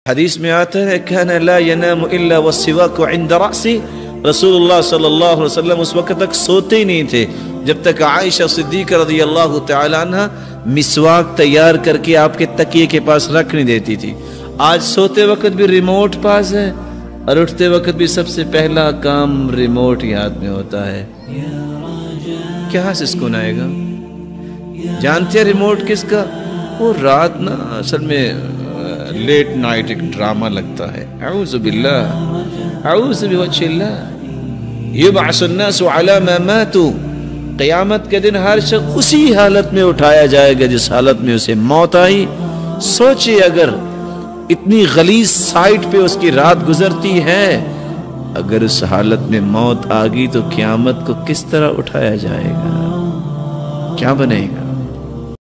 हदीस में आता है काना ला यनामु इल्ला वस्सिवाकु इंदा रअसी। रसूलुल्लाह सल्लल्लाहु अलैहि वसल्लम उस वक्त तक सोते ही नहीं थे जब तक आयशा सिद्दीक़ा रज़ियल्लाहु तआला अन्हा मिसवाक तैयार करके आपके तकिए के पास रख नहीं देती थी। आज सोते वक्त भी रिमोट पास है और उठते वक्त भी सबसे पहला काम रिमोट ही हाथ में होता है। क्या सुकून आएगा? जानते हैं रिमोट किसका? वो रात ना असल में लेट नाइट एक ड्रामा लगता है। औज़ु बिल्लाह औज़ु बिवज्हिल्लाह युबअसुन्नासु अला मा मातू। क़यामत के दिन हर शख्स उसी हालत में उठाया जाएगा जिस हालत में उसे मौत आई। सोचिए अगर इतनी गलीज साइट पे उसकी रात गुजरती है, अगर उस हालत में मौत आ गई तो क़यामत को किस तरह उठाया जाएगा? क्या बनेगा?